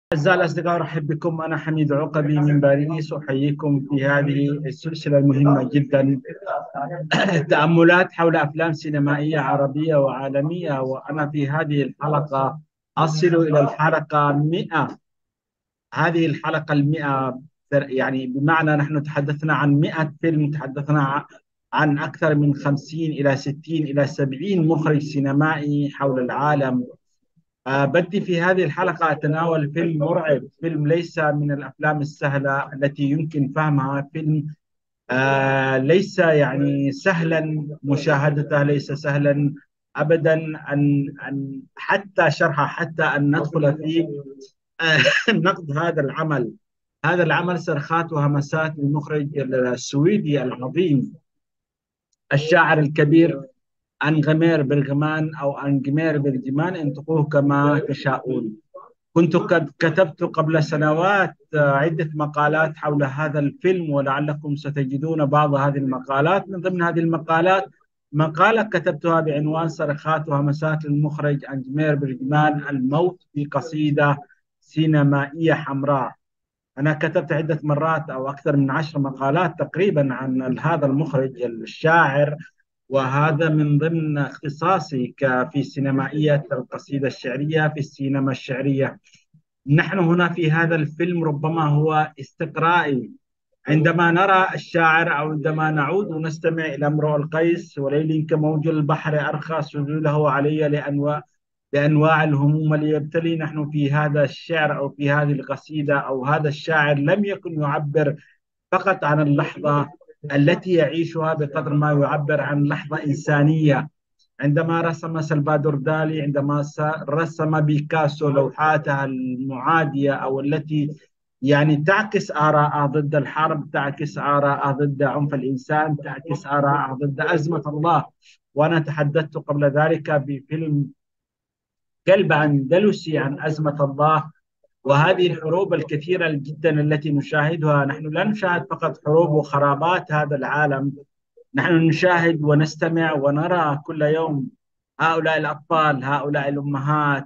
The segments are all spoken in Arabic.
أعزائي الأصدقاء، أرحب بكم. أنا حميد عقبي من باريس، أحييكم في هذه السلسلة المهمة جدا. تأملات حول أفلام سينمائية عربية وعالمية، وأنا في هذه الحلقة أصل إلى الحلقة 100. هذه الحلقة المئة، يعني بمعنى نحن تحدثنا عن 100 فيلم، تحدثنا عن أكثر من 50 إلى 60 إلى 70 مخرج سينمائي حول العالم. بدي في هذه الحلقة أتناول فيلم مرعب، فيلم ليس من الأفلام السهلة التي يمكن فهمها، فيلم ليس يعني سهلا مشاهدته، ليس سهلا أبدا أن حتى شرحه، حتى أن ندخل في نقد هذا العمل. هذا العمل صرخات وهمسات للمخرج السويدي العظيم، الشاعر الكبير أنغمير برغمان أو أنغمير برجمان، انطقوه كما تشاءون. كنت قد كتبت قبل سنوات عدة مقالات حول هذا الفيلم، ولعلكم ستجدون بعض هذه المقالات. من ضمن هذه المقالات مقالة كتبتها بعنوان صرخات وهمسات المخرج أنجمير برجمان، الموت في قصيدة سينمائية حمراء. أنا كتبت عدة مرات أو أكثر من 10 مقالات تقريبا عن هذا المخرج الشاعر، وهذا من ضمن اختصاصي في سينمائية القصيدة الشعرية في السينما الشعرية. نحن هنا في هذا الفيلم ربما هو استقرائي، عندما نرى الشاعر أو عندما نعود ونستمع إلى امرؤ القيس: وليل كموج البحر أرخى سجوله علي لأنواع الهموم ليبتلي. نحن في هذا الشعر أو في هذه القصيدة أو هذا الشاعر لم يكن يعبر فقط عن اللحظة التي يعيشها، بقدر ما يعبر عن لحظة إنسانية. عندما رسم سلفادور دالي، عندما رسم بيكاسو لوحاته المعادية أو التي يعني تعكس آراء ضد الحرب، تعكس آراء ضد عنف الإنسان، تعكس آراء ضد أزمة الله. وأنا تحدثت قبل ذلك بفيلم كلب أندلسي عن أزمة الله. وهذه الحروب الكثيرة جدا التي نشاهدها، نحن لا نشاهد فقط حروب وخرابات هذا العالم، نحن نشاهد ونستمع ونرى كل يوم هؤلاء الأطفال، هؤلاء الأمهات،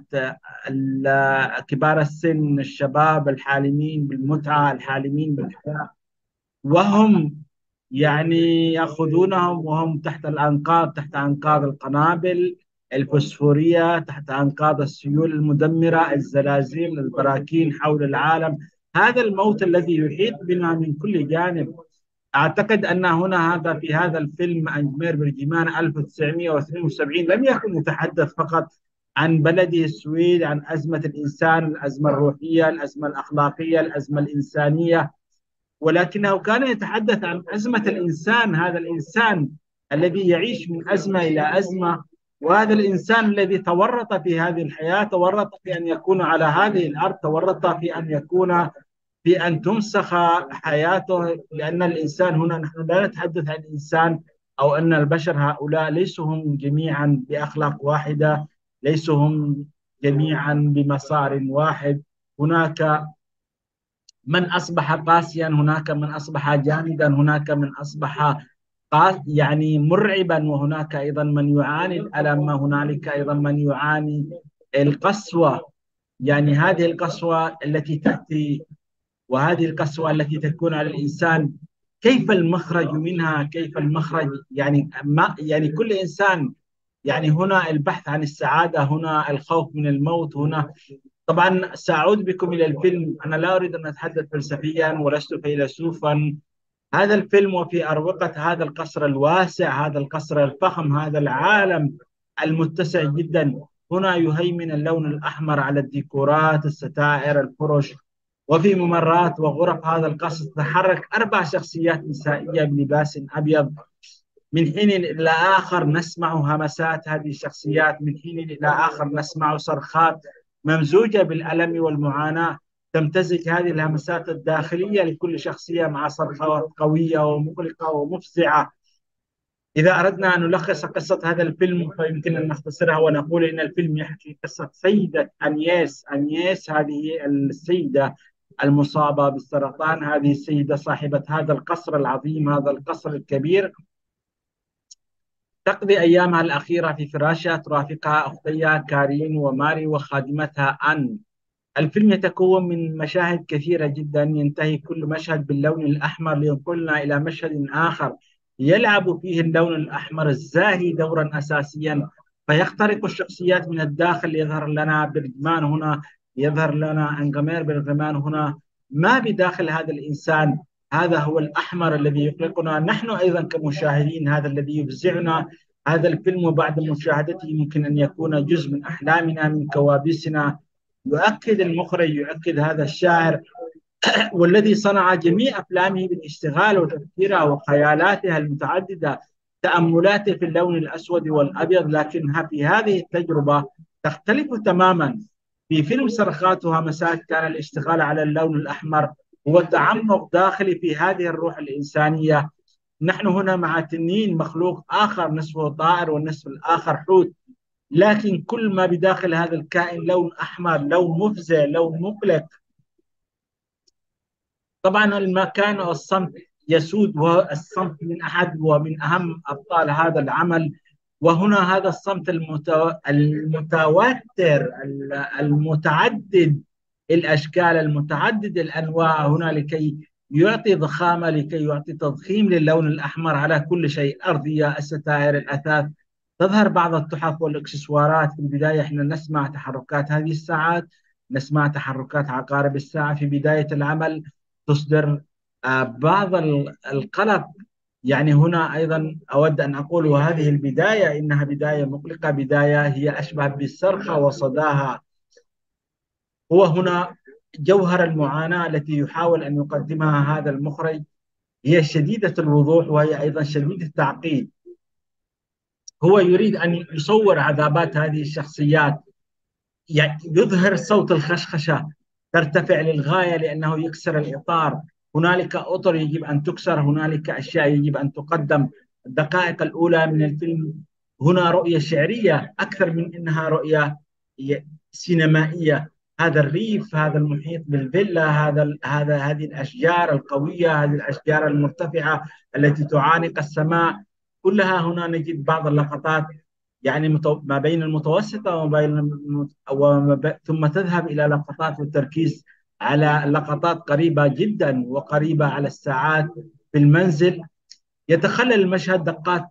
كبار السن، الشباب الحالمين بالمتعة، الحالمين بالحياة، وهم يعني يأخذونهم وهم تحت الأنقاض، تحت أنقاض القنابل الفسفورية، تحت أنقاض السيول المدمرة، الزلازل، البراكين حول العالم. هذا الموت الذي يحيط بنا من كل جانب. أعتقد أن هنا في هذا الفيلم أنجمير برجمان 1972 لم يكن يتحدث فقط عن بلده السويد، عن أزمة الإنسان، الأزمة الروحية، الأزمة الأخلاقية، الأزمة الإنسانية، ولكنه كان يتحدث عن أزمة الإنسان، هذا الإنسان الذي يعيش من أزمة إلى أزمة، وهذا الإنسان الذي تورط في هذه الحياة، تورط في أن يكون على هذه الأرض، تورط في أن يكون في أن تمسخ حياته. لأن الإنسان هنا، نحن لا نتحدث عن الإنسان أو أن البشر هؤلاء ليسوا هم جميعا بأخلاق واحدة، ليسوا هم جميعا بمسار واحد. هناك من أصبح قاسيا، هناك من أصبح جامدا، هناك من أصبح يعني مرعبا، وهناك أيضا من يعاني الألم، هنالك أيضا من يعاني القسوة. يعني هذه القسوة التي تأتي، وهذه القسوة التي تكون على الإنسان، كيف المخرج منها؟ كيف المخرج؟ يعني ما يعني كل إنسان، يعني هنا البحث عن السعادة، هنا الخوف من الموت، هنا طبعا سأعود بكم إلى الفيلم. أنا لا أريد أن أتحدث فلسفيا ولست فيلسوفا. هذا الفيلم وفي أروقة هذا القصر الواسع، هذا القصر الفخم، هذا العالم المتسع جدا، هنا يهيمن اللون الأحمر على الديكورات، الستائر، الفرش. وفي ممرات وغرف هذا القصر تتحرك 4 شخصيات نسائية بلباس أبيض. من حين إلى آخر نسمع همسات هذه الشخصيات، من حين إلى آخر نسمع صرخات ممزوجة بالألم والمعاناة. تمتزج هذه الهمسات الداخلية لكل شخصية مع صرخات قوية ومقلقة ومفزعة. إذا أردنا أن نلخص قصة هذا الفيلم فيمكن أن نختصرها ونقول إن الفيلم يحكي قصة سيدة أنيس. أنيس هذه السيدة المصابة بالسرطان، هذه السيدة صاحبة هذا القصر العظيم، هذا القصر الكبير، تقضي أيامها الأخيرة في فراشها، ترافقها أختيها كارين وماري وخادمتها أن. الفيلم يتكون من مشاهد كثيرة جدا، ينتهي كل مشهد باللون الأحمر لينقلنا إلى مشهد آخر يلعب فيه اللون الأحمر الزاهي دورا أساسيا، فيخترق الشخصيات من الداخل. يظهر لنا برجمان هنا، يظهر لنا أنغامير برجمان هنا. ما بداخل هذا الإنسان؟ هذا هو الأحمر الذي يقلقنا نحن أيضا كمشاهدين، هذا الذي يفزعنا. هذا الفيلم بعد مشاهدته ممكن أن يكون جزء من أحلامنا، من كوابيسنا. يؤكد المخرج، يؤكد هذا الشاعر والذي صنع جميع أفلامه بالاشتغال وتفكيرها وخيالاتها المتعددة، تأملاته في اللون الأسود والأبيض، لكنها في هذه التجربة تختلف تماما. في فيلم صرخاتها مساء كان الاشتغال على اللون الأحمر هو تعمق داخلي في هذه الروح الإنسانية. نحن هنا مع تنين، مخلوق آخر نصفه طائر والنصف الآخر حوت، لكن كل ما بداخل هذا الكائن لون أحمر، لون مفزع، لون مقلق. طبعا المكان والصمت يسود، والصمت من أحد ومن أهم أبطال هذا العمل. وهنا هذا الصمت المتوتر، المتعدد الأشكال، المتعدد الأنواع، هنا لكي يعطي ضخامة، لكي يعطي تضخيم للون الأحمر على كل شيء: أرضية، الستائر، الأثاث. تظهر بعض التحف والإكسسوارات. في البداية احنا نسمع تحركات هذه الساعات، نسمع تحركات عقارب الساعة في بداية العمل، تصدر بعض القلق. يعني هنا أيضا أود أن أقول، وهذه البداية إنها بداية مقلقة، بداية هي أشبه بالصرخة وصداها. هو هنا جوهر المعاناة التي يحاول أن يقدمها هذا المخرج، هي شديدة الوضوح وهي أيضا شديدة التعقيد. هو يريد أن يصور عذابات هذه الشخصيات، يعني يظهر صوت الخشخشة ترتفع للغاية لأنه يكسر الإطار. هنالك أطر يجب أن تكسر، هنالك أشياء يجب أن تقدم. الدقائق الأولى من الفيلم هنا رؤية شعرية أكثر من أنها رؤية سينمائية. هذا الريف، هذا المحيط بالفيلا، هذه الأشجار القوية، هذه الأشجار المرتفعة التي تعانق السماء، كلها هنا نجد بعض اللقطات، يعني ما بين المتوسطة ثم تذهب إلى لقطات والتركيز على لقطات قريبة جدا وقريبة على الساعات في المنزل. يتخلل المشهد دقات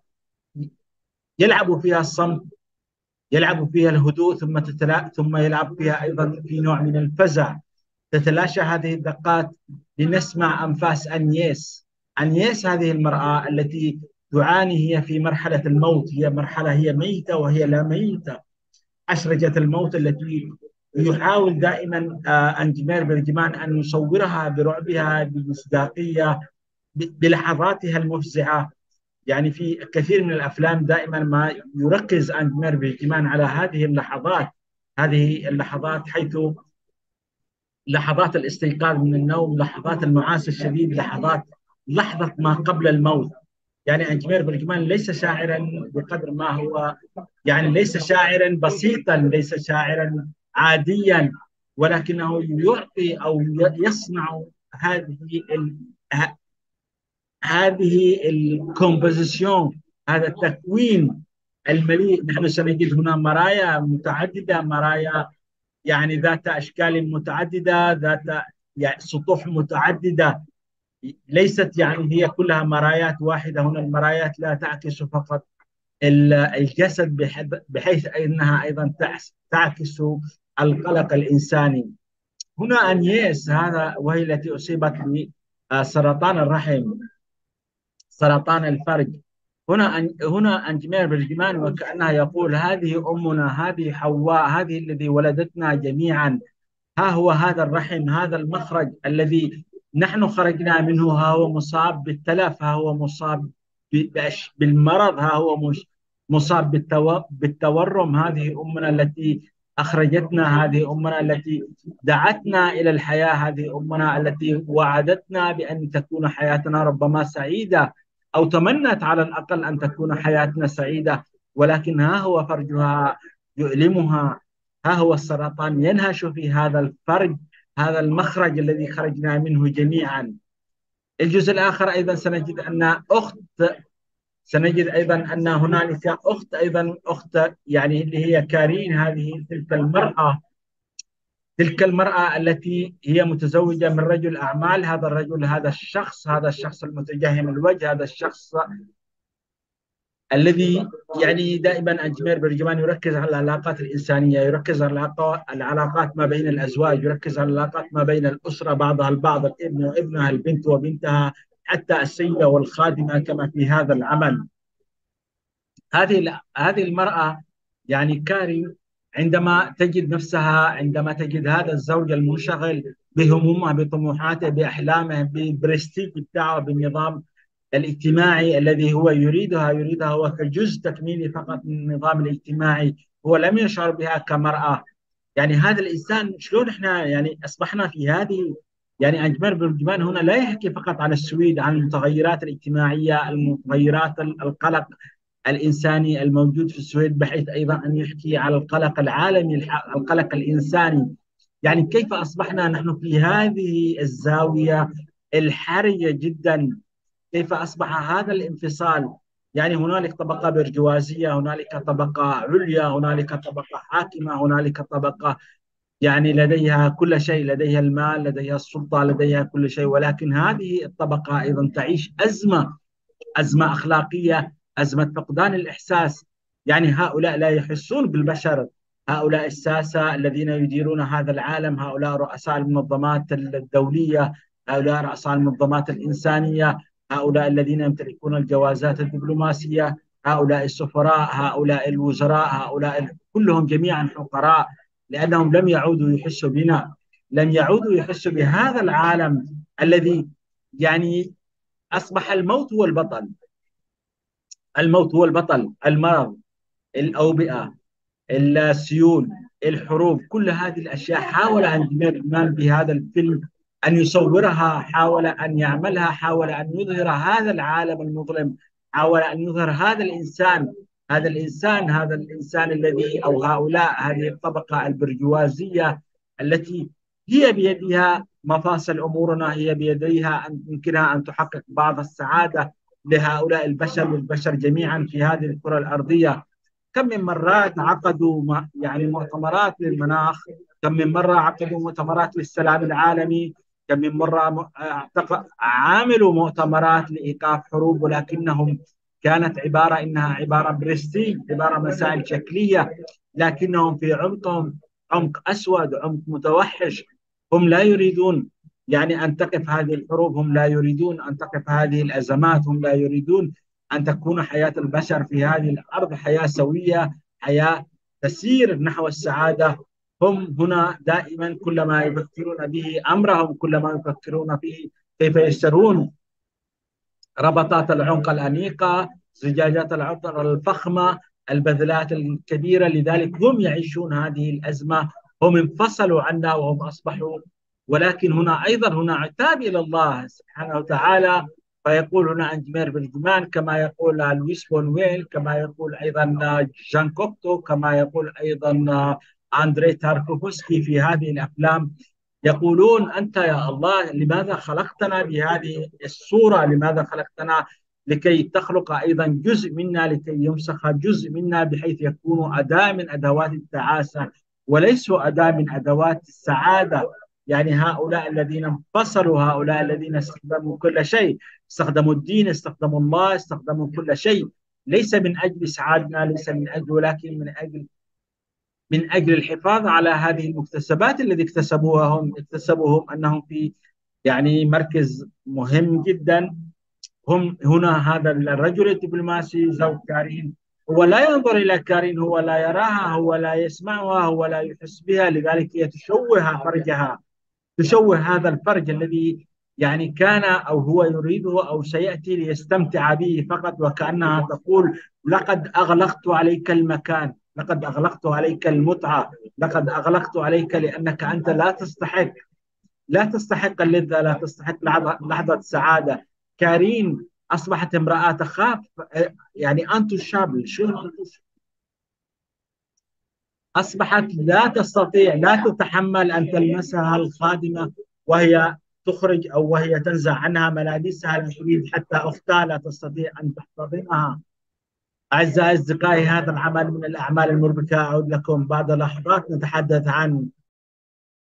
يلعب فيها الصمت، يلعب فيها الهدوء، ثم يلعب فيها أيضا في نوع من الفزع. تتلاشى هذه الدقات لنسمع أنفاس أنيس. أنيس هذه المرأة التي تعاني، هي في مرحلة الموت، هي ميتة وهي لا ميتة. أشرجة الموت التي يحاول دائما أنجمير برجمان أن يصورها برعبها، بمصداقية، بلحظاتها المفزعة. يعني في كثير من الأفلام دائما ما يركز أنجمير برجمان على هذه اللحظات، هذه اللحظات حيث لحظات الاستيقاظ من النوم، لحظات النعاس الشديد، لحظة ما قبل الموت. يعني أنجمير برجمان ليس شاعرا بقدر ما هو، يعني ليس شاعرا بسيطا، ليس شاعرا عاديا، ولكنه يعطي أو يصنع ه- هذه الكومبوزيشن، هذا التكوين المليء. نحن سنجد هنا مرايا متعددة، مرايا يعني ذات أشكال متعددة، ذات يعني سطوح متعددة، ليست يعني هي كلها مرايات واحدة. هنا المرايات لا تعكس فقط الجسد، بحيث أنها أيضا تعكس القلق الإنساني. هنا أنيس، وهي التي أصيبت بسرطان الرحم، سرطان الفرج. هنا أنجمير برجمان وكأنها يقول: هذه أمنا، هذه حواء، هذه الذي ولدتنا جميعا. ها هو هذا الرحم، هذا المخرج الذي نحن خرجنا منه. ها هو مصاب بالتلف، ها هو مصاب بالمرض، ها هو مصاب بالتورم. هذه أمنا التي أخرجتنا، هذه أمنا التي دعتنا إلى الحياة، هذه أمنا التي وعدتنا بأن تكون حياتنا ربما سعيدة، أو تمنت على الأقل أن تكون حياتنا سعيدة. ولكن ها هو فرجها يؤلمها، ها هو السرطان ينهش في هذا الفرج، هذا المخرج الذي خرجنا منه جميعا. الجزء الآخر أيضا سنجد أيضا أن هنالك أخت، أيضا أخت يعني اللي هي كارين، هذه تلك المرأة تلك المرأة التي هي متزوجة من رجل أعمال، هذا الرجل، هذا الشخص المتجهم الوجه، هذا الشخص الذي يعني دائما أنجمير برجمان يركز على العلاقات الإنسانية، يركز على العلاقات ما بين الأزواج، يركز على العلاقات ما بين الأسرة بعضها البعض، الابن وابنها، البنت وبنتها، حتى السيدة والخادمة كما في هذا العمل. هذه المرأة يعني كاري، عندما تجد هذا الزوج المنشغل بهمومه، بطموحاته، بأحلامه، بالبرستيج بتاعه، بالنظام الاجتماعي الذي هو يريدها هو كجزء تكميلي فقط من النظام الاجتماعي، هو لم يشعر بها كمرأة. يعني هذا الإنسان شلون احنا يعني أصبحنا في هذه، يعني أنجبر بن هنا لا يحكي فقط عن السويد، عن المتغيرات الاجتماعية، المتغيرات القلق الإنساني الموجود في السويد، بحيث أيضا أن يحكي على القلق العالمي، القلق الإنساني. يعني كيف أصبحنا نحن في هذه الزاوية الحرجة جدا؟ كيف أصبح هذا الانفصال؟ يعني هنالك طبقة برجوازية، هنالك طبقة عليا، هنالك طبقة حاكمة، هنالك طبقة يعني لديها كل شيء، لديها المال، لديها السلطة، لديها كل شيء، ولكن هذه الطبقة أيضا تعيش أزمة أخلاقية، أزمة فقدان الإحساس. يعني هؤلاء لا يحسون بالبشر، هؤلاء الساسة الذين يديرون هذا العالم، هؤلاء رؤساء المنظمات الدولية، هؤلاء رؤساء المنظمات الإنسانية، هؤلاء الذين يمتلكون الجوازات الدبلوماسية، هؤلاء السفراء، هؤلاء الوزراء، هؤلاء كلهم جميعا حقراء، لأنهم لم يعودوا يحسوا بنا، لم يعودوا يحسوا بهذا العالم الذي يعني أصبح الموت هو البطل، المرض، الأوبئة، السيول، الحروب، كل هذه الأشياء حاول أن بهذا الفيلم أن يصورها، حاول أن يعملها، حاول أن يظهر هذا العالم المظلم، حاول أن يظهر هذا الإنسان الذي، أو هؤلاء، هذه الطبقة البرجوازية التي هي بيدها مفاصل أمورنا، هي بيديها أن يمكنها أن تحقق بعض السعادة لهؤلاء البشر، للبشر جميعا في هذه الكرة الأرضية. كم من مرات عقدوا يعني مؤتمرات للمناخ، كم من مرة عقدوا مؤتمرات للسلام العالمي، كم من مرة عاملوا مؤتمرات لإيقاف حروب، ولكنهم كانت إنها عبارة برستيج، عبارة مسائل شكلية، لكنهم في عمقهم عمق أسود، عمق متوحش. هم لا يريدون يعني أن تقف هذه الحروب، هم لا يريدون أن تقف هذه الأزمات، هم لا يريدون أن تكون حياة البشر في هذه الأرض حياة سوية، حياة تسير نحو السعادة. هم هنا دائما كلما يفكرون به أمرهم، كلما يفكرون به كيف يشترون ربطات العنق الأنيقة، زجاجات العطر الفخمة، البذلات الكبيرة، لذلك هم يعيشون هذه الأزمة. هم انفصلوا عنا وهم أصبحوا، ولكن هنا أيضا هنا عتاب إلى الله سبحانه وتعالى. فيقول هنا أنجمير بالجمان، كما يقول لويس بونويل، كما يقول أيضا جان كوكتو، كما يقول أيضا أندري تاركوفسكي في هذه الأفلام، يقولون أنت يا الله لماذا خلقتنا بهذه الصورة؟ لماذا خلقتنا لكي تخلق أيضا جزء منا، لكي يمسخ جزء منا بحيث يكونوا أداة من أدوات التعاسة وليسوا أداة من أدوات السعادة. يعني هؤلاء الذين انفصلوا، هؤلاء الذين استخدموا كل شيء، استخدموا الدين، استخدموا الله، استخدموا كل شيء، ليس من أجل إسعادنا، ليس من أجل، ولكن من أجل الحفاظ على هذه المكتسبات الذي اكتسبوهم أنهم في يعني مركز مهم جدا. هم هنا هذا الرجل الدبلوماسي زوج كارين، هو لا ينظر إلى كارين، هو لا يراها، هو لا يسمعها، هو لا يحس بها، لذلك هي تشوه فرجها، تشوه هذا الفرج الذي يعني كان أو هو يريده أو سيأتي ليستمتع به فقط، وكأنها تقول لقد أغلقت عليك المكان، لقد أغلقت عليك المتعة، لقد أغلقت عليك لأنك أنت لا تستحق اللذة، لا تستحق لحظة سعادة. كارين أصبحت امرأة تخاف، يعني أنتو شابل شو، أصبحت لا تستطيع، لا تتحمل أن تلمسها الخادمة وهي تخرج، أو وهي تنزع عنها ملابسها الحديد، حتى أختها لا تستطيع أن تحتضنها. أعزائي أصدقائي، هذا العمل من الأعمال المربكة. أعود لكم بعد لحظات نتحدث عن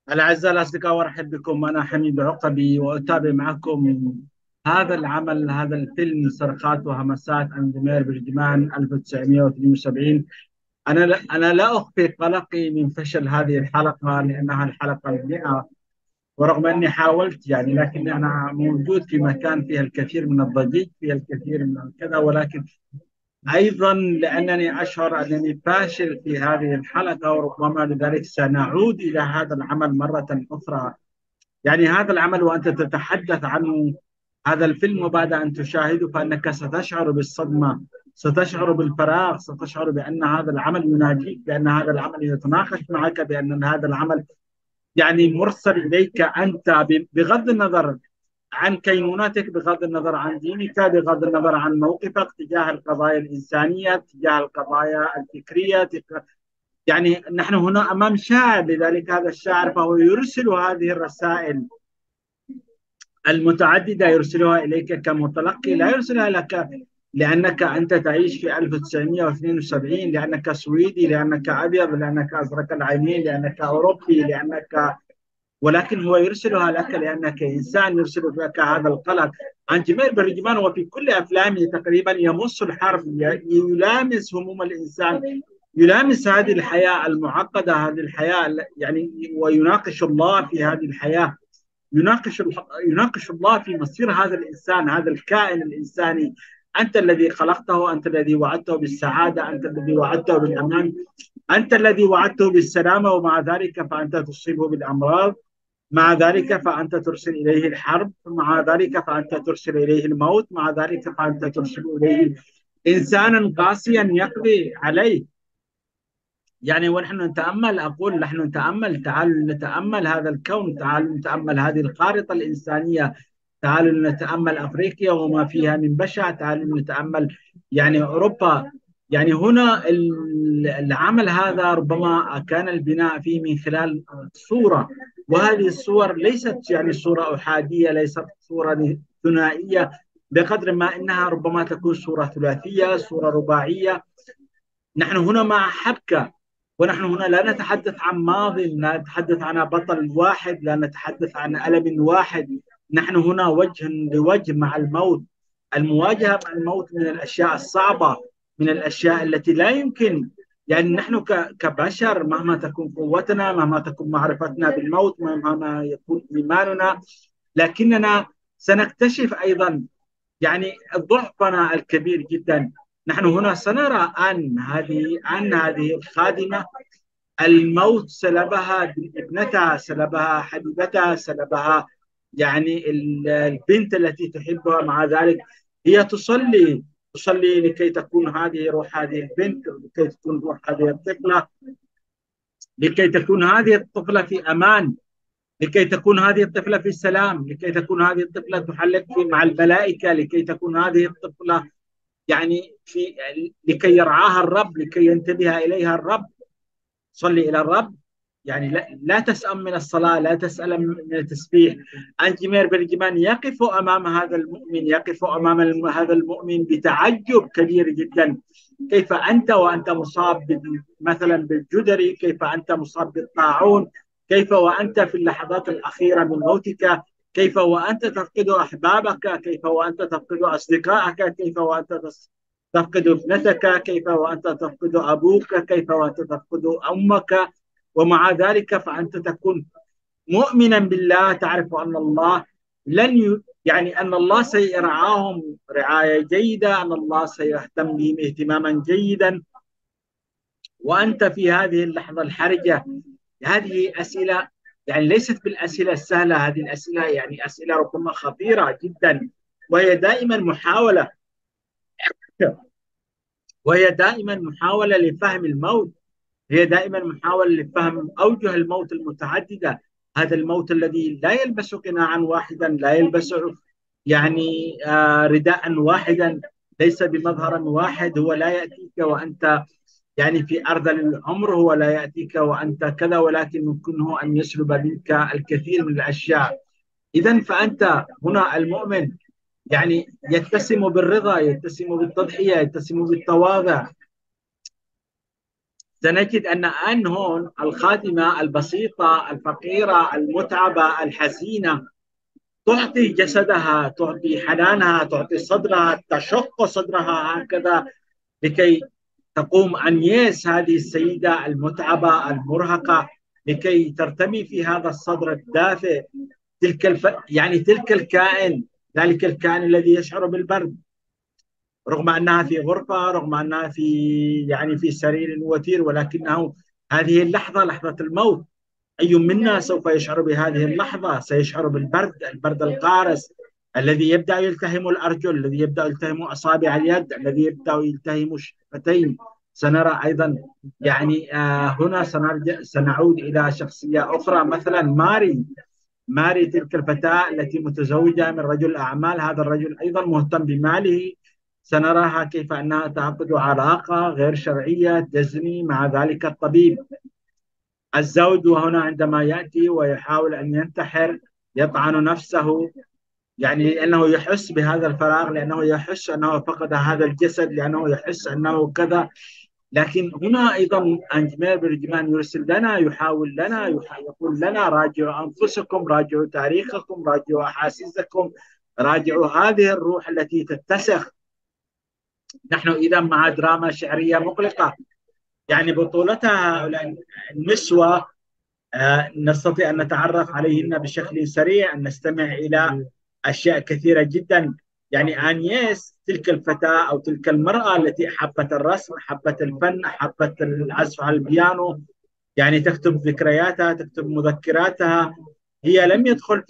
الأعزاء الأصدقاء، أرحب بكم. أنا حميد عقبي وأتابع معكم هذا العمل، هذا الفيلم صرخات وهمسات أندمير برجمان 1972. أنا لا أخفي قلقي من فشل هذه الحلقة لأنها الحلقة المئة، ورغم أني حاولت يعني، لكن أنا موجود في مكان فيه الكثير من الضجيج، فيه الكثير من كذا، ولكن أيضا لأنني أشعر أنني فاشل في هذه الحلقة، وربما لذلك سنعود إلى هذا العمل مرة أخرى. يعني هذا العمل وأنت تتحدث عنه، هذا الفيلم، وبعد أن تشاهده فإنك ستشعر بالصدمة، ستشعر بالفراغ، ستشعر بأن هذا العمل يناجيك، بأن هذا العمل يتناقش معك، بأن هذا العمل يعني مرسل إليك أنت، بغض النظر عن كينونتك، بغض النظر عن دينك، بغض النظر عن موقفك تجاه القضايا الإنسانية، تجاه القضايا الفكرية. يعني نحن هنا أمام شاعر، لذلك هذا الشاعر فهو يرسل هذه الرسائل المتعددة، يرسلها إليك كمتلقي، لا يرسلها لك لأنك أنت تعيش في 1972، لأنك سويدي، لأنك أبيض، لأنك أزرق العينين، لأنك أوروبي، ولكن هو يرسلها لك لأنك إنسان، يرسل لك هذا القلق. أنجمير برجمان وفي كل أفلامه تقريبا يمص الحرب، يلامس هموم الإنسان، يلامس هذه الحياة المعقدة، هذه الحياة يعني، ويناقش الله في هذه الحياة، يناقش الله في مصير هذا الإنسان، هذا الكائن الإنساني. أنت الذي خلقته، أنت الذي وعدته بالسعادة، أنت الذي وعدته بالأمان، أنت الذي وعدته بالسلامة، ومع ذلك فأنت تصيبه بالأمراض، مع ذلك فأنت ترسل إليه الحرب، مع ذلك فأنت ترسل إليه الموت، مع ذلك فأنت ترسل إليه إنسانا قاسيا يقضي عليه. يعني ونحن نتأمل، أقول نحن نتأمل، تعالوا نتأمل هذا الكون، تعالوا نتأمل هذه الخارطة الإنسانية، تعالوا نتأمل أفريقيا وما فيها من بشع، تعالوا نتأمل يعني أوروبا. يعني هنا العمل هذا ربما كان البناء فيه من خلال صورة، وهذه الصور ليست يعني صورة أحادية، ليست صورة ثنائية، بقدر ما إنها ربما تكون صورة ثلاثية، صورة رباعية. نحن هنا مع حبكة، ونحن هنا لا نتحدث عن ماضي، لا نتحدث عن بطل واحد، لا نتحدث عن ألم واحد. نحن هنا وجه لوجه مع الموت. المواجهة مع الموت من الأشياء الصعبة، من الأشياء التي لا يمكن، يعني نحن كبشر مهما تكون قوتنا، مهما تكون معرفتنا بالموت، مهما يكون إيماننا، لكننا سنكتشف أيضا يعني ضعفنا الكبير جدا. نحن هنا سنرى أن هذه الخادمة الموت سلبها ابنتها، سلبها حبيبتها، سلبها يعني البنت التي تحبها. مع ذلك هي تصلي لكي تكون هذه روح هذه البنت، لكي تكون روح هذه الطفلة، لكي تكون هذه الطفلة في أمان، لكي تكون هذه الطفلة في سلام، لكي تكون هذه الطفلة تحلق مع الملائكة، لكي تكون هذه الطفلة يعني لكي يرعاها الرب، لكي ينتبه إليها الرب. صلي إلى الرب، يعني لا تسأم من الصلاة، لا تسأل من التسبيح. أنجمير برجمان يقف أمام هذا المؤمن، يقف أمام هذا المؤمن بتعجب كبير جدا. كيف أنت وأنت مصاب مثلا بالجدري، كيف أنت مصاب بالطاعون، كيف وأنت في اللحظات الأخيرة من موتك، كيف وأنت تفقد أحبابك، كيف وأنت تفقد أصدقائك، كيف وأنت تفقد ابنتك، كيف وأنت تفقد أبوك، كيف وأنت تفقد أمك، ومع ذلك فأنت تكون مؤمنا بالله، تعرف أن الله يعني أن الله سيرعاهم رعاية جيدة، أن الله سيهتم بهم اهتماما جيدا، وأنت في هذه اللحظة الحرجة. هذه أسئلة يعني ليست بالأسئلة السهلة، هذه الأسئلة يعني أسئلة ربما خطيرة جدا، وهي دائما محاولة وهي دائما محاولة لفهم الموت، هي دائما محاولة لفهم أوجه الموت المتعددة. هذا الموت الذي لا يلبس قناعا واحدا، لا يلبس يعني رداء واحدا، ليس بمظهر واحد. هو لا يأتيك وأنت يعني في أرذل العمر، هو لا يأتيك وأنت كذا، ولكن يمكنه أن يسلب منك الكثير من الأشياء. إذا فأنت هنا المؤمن يعني يتسم بالرضا، يتسم بالتضحية، يتسم بالتواضع. سنجد أن هون الخادمة البسيطة الفقيرة المتعبة الحزينة تعطي جسدها، تعطي حنانها، تعطي صدرها، تشق صدرها هكذا لكي تقوم أنيس هذه السيدة المتعبة المرهقة، لكي ترتمي في هذا الصدر الدافئ. يعني تلك الكائن، ذلك الكائن الذي يشعر بالبرد رغم أنها في غرفة، رغم أنها في سرير وثير، ولكنه هذه اللحظة لحظة الموت. أي منا سوف يشعر بهذه اللحظة؟ سيشعر بالبرد، البرد القارس الذي يبدأ يلتهم الأرجل، الذي يبدأ يلتهم أصابع اليد، الذي يبدأ يلتهم الشفتين. سنرى أيضا هنا سنعود إلى شخصية أخرى، مثلا ماري تلك الفتاة التي متزوجة من رجل أعمال، هذا الرجل أيضا مهتم بماله. سنراها كيف أنها تعقد علاقة غير شرعية تزني مع ذلك الطبيب. الزوج وهنا عندما يأتي ويحاول أن ينتحر يطعن نفسه، يعني لأنه يحس بهذا الفراغ، لأنه يحس أنه فقد هذا الجسد، لأنه يحس أنه كذا. لكن هنا أيضا أنجمير برجمان يرسل لنا، يحاول لنا، يقول لنا: راجعوا أنفسكم، راجعوا تاريخكم، راجعوا أحاسيسكم، راجعوا هذه الروح التي تتسخ. نحن إذا مع دراما شعرية مقلقة، يعني بطولتها هؤلاء النسوة، نستطيع أن نتعرف عليهن بشكل سريع، أن نستمع إلى أشياء كثيرة جدا. يعني آنيس تلك الفتاة أو تلك المرأة التي أحبت الرسم، أحبت الفن، أحبت العزف على البيانو، يعني تكتب ذكرياتها، تكتب مذكراتها. هي لم يدخل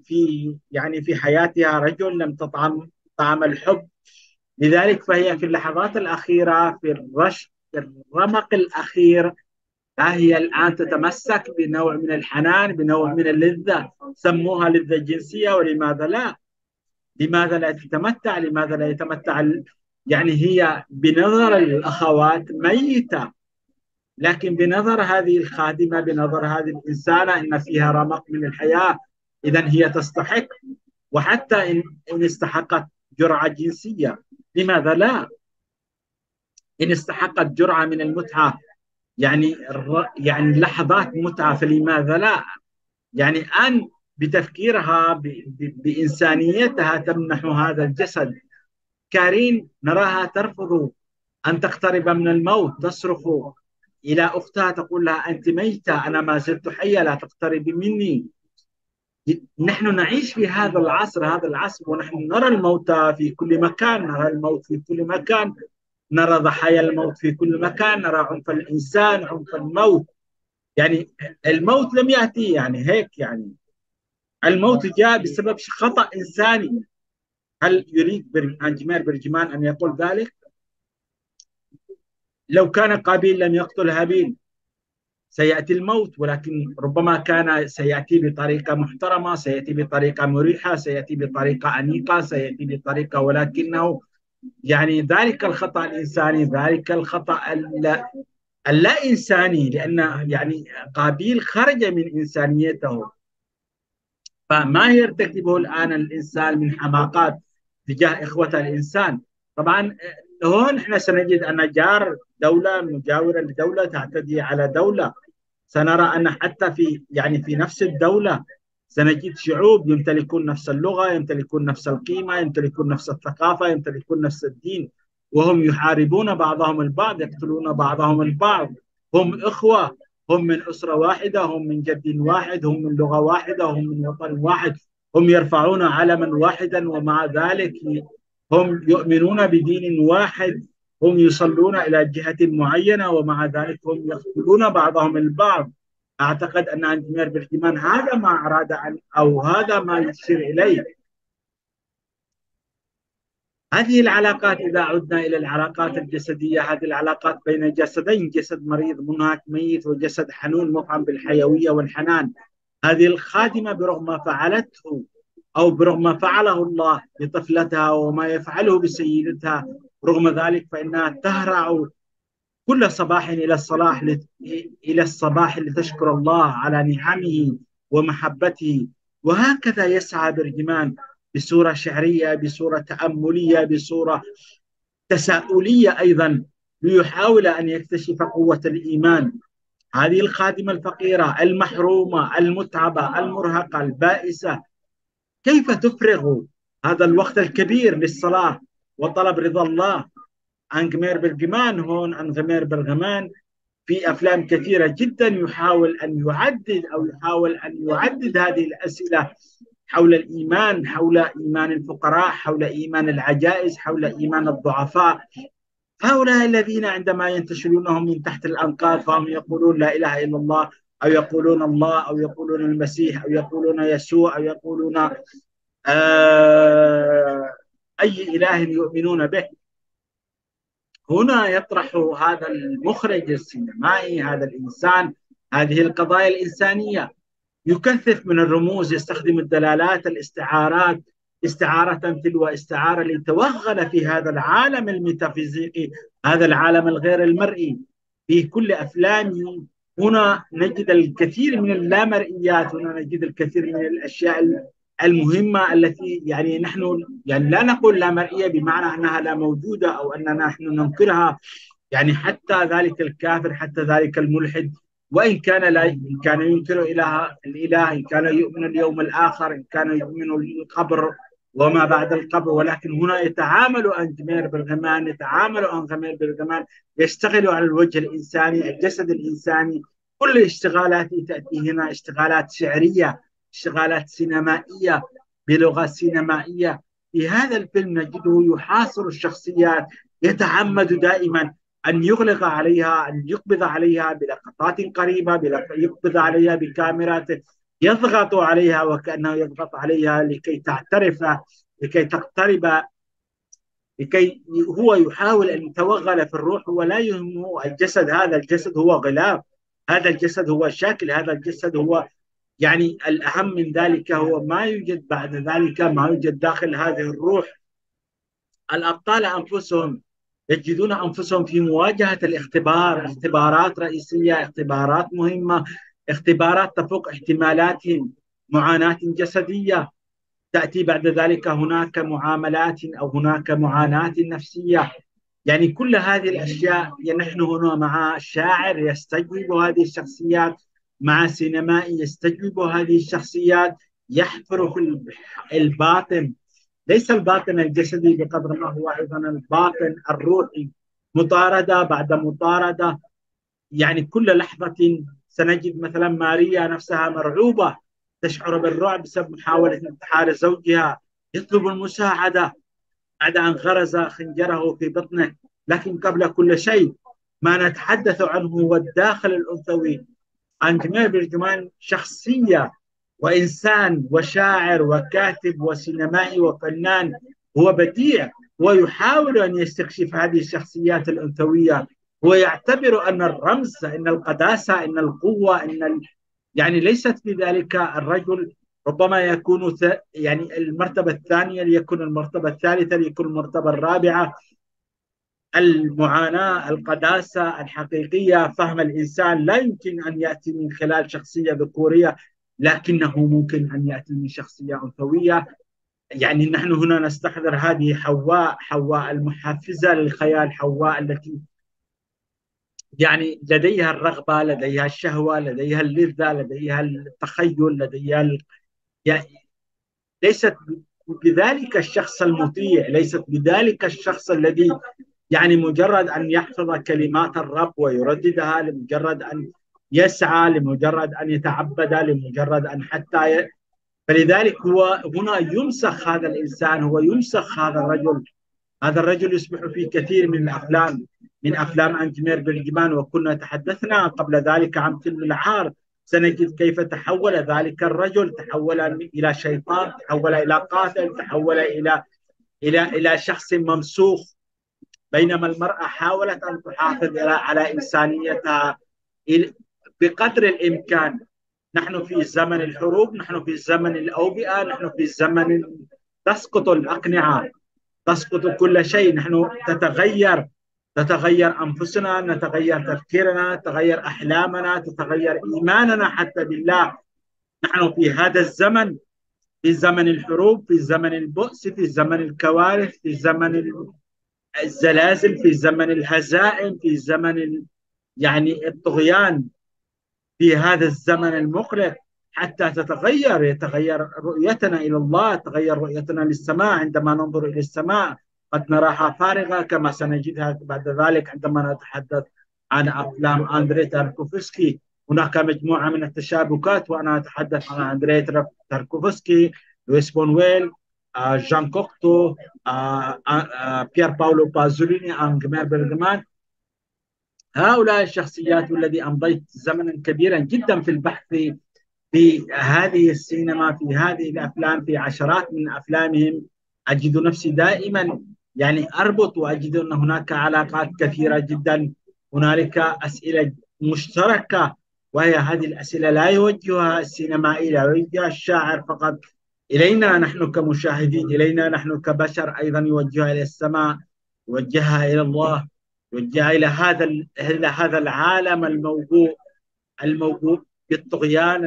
في حياتها رجل، لم تطعم طعم الحب. لذلك فهي في اللحظات الأخيرة، في الرمق الأخير، ها هي الآن تتمسك بنوع من الحنان، بنوع من اللذة، سموها لذة جنسية، ولماذا لا؟ لماذا لا تتمتع؟ لماذا لا يتمتع يعني هي بنظر الأخوات ميتة، لكن بنظر هذه الخادمة، بنظر هذه الإنسانة، إن فيها رمق من الحياة، إذا هي تستحق. وحتى إن استحقت جرعة جنسية، لماذا لا؟ إن استحقت جرعة من المتعة، يعني لحظات متعة، فلماذا لا؟ يعني أن بتفكيرها بإنسانيتها تمنح هذا الجسد. كارين نراها ترفض أن تقترب من الموت، تصرخ إلى أختها تقول لها: أنت ميتة، أنا ما زلت حية، لا تقتربي مني. نحن نعيش في هذا العصر، هذا العصر، ونحن نرى الموتى في كل مكان، نرى الموت في كل مكان، نرى ضحايا الموت في كل مكان، نرى عنف الإنسان، عنف الموت. يعني الموت لم يأتي يعني هيك، يعني الموت جاء بسبب خطأ إنساني. هل يريد أنجمير برجمان أن يقول ذلك؟ لو كان قابيل لم يقتل هابيل، سيأتي الموت، ولكن ربما كان سيأتي بطريقة محترمة، سيأتي بطريقة مريحة، سيأتي بطريقة أنيقة، سيأتي بطريقة، ولكنه يعني ذلك الخطأ الإنساني، ذلك الخطأ اللا إنساني، لأن يعني قابيل خرج من إنسانيته. فما يرتكبه الآن الإنسان من حماقات تجاه إخوة الإنسان؟ طبعا هون احنا سنجد أن جار دولة مجاورة لدولة تعتدي على دولة. سنرى أن حتى في نفس الدولة سنجد شعوب يمتلكون نفس اللغة، يمتلكون نفس القيمة، يمتلكون نفس الثقافة، يمتلكون نفس الدين، وهم يحاربون بعضهم البعض، يقتلون بعضهم البعض. هم إخوة، هم من أسرة واحدة، هم من جد واحد، هم من لغة واحدة، هم من وطن واحد، هم يرفعون علما واحدا، ومع ذلك هم يؤمنون بدين واحد، هم يصلون إلى جهة معينة، ومع ذلك هم يقتلون بعضهم البعض. أعتقد أن أنجمير برجمان هذا ما أراد أو هذا ما يشير إليه. هذه العلاقات، إذا عدنا إلى العلاقات الجسدية، هذه العلاقات بين جسدين، جسد مريض منهك ميت وجسد حنون مطعم بالحيوية والحنان. هذه الخادمة برغم ما فعلته أو برغم ما فعله الله بطفلتها وما يفعله بسيدتها، رغم ذلك فإنها تهرع كل صباح إلى الصباح لتشكر الله على نعمه ومحبته. وهكذا يسعى برجمان بصورة شعرية، بصورة تأملية، بصورة تساؤلية أيضا، ليحاول أن يكتشف قوة الإيمان. هذه الخادمة الفقيرة المحرومة المتعبة المرهقة البائسة كيف تفرغ هذا الوقت الكبير للصلاة وطلب رضا الله؟ أنغمير برجمان هون، أنغمير برجمان في أفلام كثيرة جدا يحاول أن يعدد أو يحاول أن يعدد هذه الأسئلة حول الإيمان، حول إيمان الفقراء، حول إيمان العجائز، حول إيمان الضعفاء. هؤلاء الذين عندما ينتشلونهم من تحت الأنقاض فهم يقولون لا إله إلا الله، أو يقولون الله، أو يقولون المسيح، أو يقولون يسوع، أو يقولون أي إله يؤمنون به. هنا يطرح هذا المخرج السينمائي، هذا الإنسان، هذه القضايا الإنسانية، يكثف من الرموز، يستخدم الدلالات، الاستعارات، استعارة تلو استعارة ليتوغل في هذا العالم الميتافيزيقي، هذا العالم الغير المرئي. في كل أفلامه هنا نجد الكثير من اللامرئيات، هنا نجد الكثير من الأشياء المهمة التي يعني نحن يعني لا نقول لا مرئية بمعنى أنها لا موجودة أو أننا نحن ننكرها. يعني حتى ذلك الكافر، حتى ذلك الملحد، وإن كان لا إن كان ينكر الإله، إن كان يؤمن اليوم الآخر، إن كان يؤمن القبر وما بعد القبر، ولكن هنا يتعامل أنغمير برغمان، يتعامل أنغمير برغمان، يشتغل على الوجه الإنساني، الجسد الإنساني. كل اشتغالاته تأتي هنا اشتغالات شعرية، اشتغالات سينمائية بلغة سينمائية. في هذا الفيلم نجده يحاصر الشخصيات، يتعمد دائما أن يغلق عليها، أن يقبض عليها بلقطات قريبة، يقبض عليها بكاميرات، يضغط عليها وكأنه يضغط عليها لكي تعترف، لكي تقترب، لكي هو يحاول أن يتوغل في الروح ولا يهمه الجسد. هذا الجسد هو غلاف، هذا الجسد هو شكل، هذا الجسد هو يعني الأهم من ذلك هو ما يوجد بعد ذلك، ما يوجد داخل هذه الروح. الأبطال أنفسهم يجدون أنفسهم في مواجهة الاختبار، اختبارات رئيسية، اختبارات مهمة، اختبارات تفوق احتمالاتهم، معاناة جسدية، تأتي بعد ذلك هناك معاملات أو هناك معاناة نفسية. يعني كل هذه الأشياء نحن هنا مع شاعر يستجوب هذه الشخصيات، مع سينمائي يستجوب هذه الشخصيات، يحفر في الباطن، ليس الباطن الجسدي بقدر ما هو أيضا الباطن الروحي، مطاردة بعد مطاردة. يعني كل لحظة سنجد مثلا ماريا نفسها مرعوبة، تشعر بالرعب بسبب محاولة انتحار زوجها، يطلب المساعدة بعد أن غرز خنجره في بطنه. لكن قبل كل شيء ما نتحدث عنه هو الداخل الأنثوي. أنجمير برجمان شخصية وإنسان وشاعر وكاتب وسينمائي وفنان، هو بديع ويحاول أن يستكشف هذه الشخصيات الأنثوية. هو يعتبر أن الرمز، أن القداسة، أن القوة، يعني ليست في ذلك الرجل، ربما يكون يعني المرتبة الثانية ليكون المرتبة الثالثة ليكون المرتبة الرابعة. المعاناة، القداسة الحقيقية، فهم الإنسان لا يمكن أن يأتي من خلال شخصية ذكورية، لكنه ممكن أن يأتي من شخصية أنثوية. يعني نحن هنا نستحضر هذه حواء، حواء المحفزة للخيال، حواء التي يعني لديها الرغبة، لديها الشهوة، لديها اللذة، لديها التخيل، لديها يعني ليست بذلك الشخص المطيع، ليست بذلك الشخص الذي يعني مجرد أن يحفظ كلمات الرب ويرددها، لمجرد أن يسعى، لمجرد أن يتعبد، لمجرد أن فلذلك هو هنا يمسخ هذا الإنسان، هو يمسخ هذا الرجل. هذا الرجل يصبح في كثير من الأفلام، من أفلام أنجمير برجمان. وكنا تحدثنا قبل ذلك عن فيلم العار، سنجد كيف تحول ذلك الرجل، تحول إلى شيطان، تحول إلى قاتل، تحول إلى شخص ممسوخ. بينما المرأة حاولت أن تحافظ على إنسانيتها بقدر الإمكان. نحن في زمن الحروب، نحن في زمن الأوبئة، نحن في زمن تسقط الأقنعة، تسقط كل شيء، نحن تتغير أنفسنا، نتغير تفكيرنا، تتغير أحلامنا، تتغير إيماننا حتى بالله. نحن في هذا الزمن، في زمن الحروب، في زمن البؤس، في زمن الكوارث، في زمن الزلازل، في زمن الهزائم، في زمن يعني الطغيان، في هذا الزمن المقلق، حتى يتغير رؤيتنا إلى الله، تغير رؤيتنا للسماء. عندما ننظر إلى السماء قد نراها فارغة، كما سنجدها بعد ذلك عندما نتحدث عن أفلام أندري تاركوفسكي. هناك مجموعة من التشابكات، وأنا أتحدث عن أندري تاركوفسكي، لويس بونويل، جان كوكتو، بيير باولو بازوليني، أنجمير برغمان. هؤلاء الشخصيات والذي أمضيت زمنا كبيرا جدا في البحث في هذه السينما، في هذه الأفلام، في عشرات من أفلامهم، أجد نفسي دائما يعني أربط، وأجد أن هناك علاقات كثيرة جدا. هنالك أسئلة مشتركة، وهي هذه الأسئلة لا يوجهها السينمائي، لا يوجهها الشاعر فقط، إلينا نحن كمشاهدين، إلينا نحن كبشر أيضا، يوجهها إلى السماء، يوجهها إلى الله، يوجهها إلى هذا العالم الموبوء بالطغيان،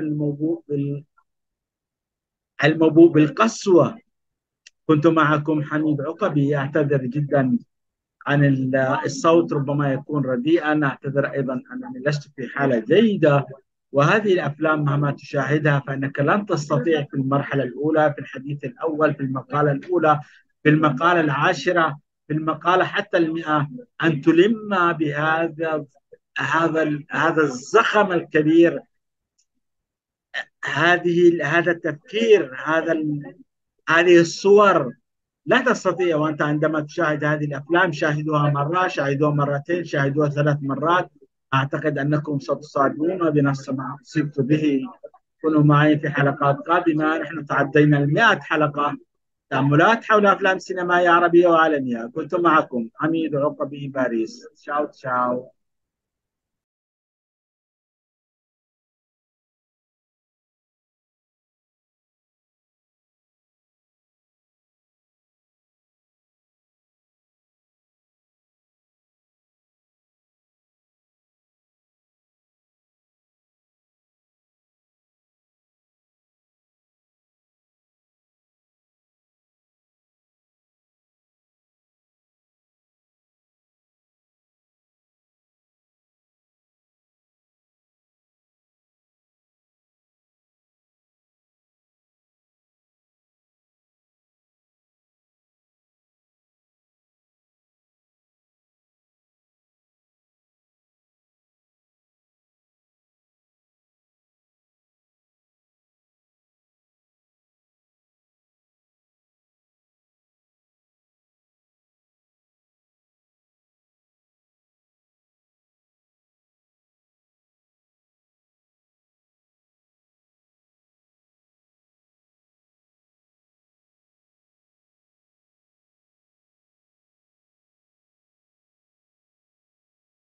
الموبوء بالقسوة. كنت معكم حميد عقبي، أعتذر جدا عن الصوت، ربما يكون رديئا، أعتذر أيضا أنني لست في حالة جيدة. وهذه الأفلام مهما تشاهدها فإنك لن تستطيع في المرحلة الأولى، في الحديث الأول، في المقالة الأولى، في المقالة العاشرة، في المقالة حتى 100، أن تلم بهذا هذا الزخم الكبير، هذا التفكير، هذه الصور. لا تستطيع. وأنت عندما تشاهد هذه الأفلام، شاهدوها مرة، شاهدوها مرتين، شاهدوها 3 مرات، أعتقد أنكم ستصادمون بنفس ما أصبت به. كونوا معي في حلقات قادمة. نحن تعدينا 100 حلقة تأملات حول أفلام سينمائية عربية وعالمية. كنت معكم حميد عقبي، باريس. تشاو تشاو.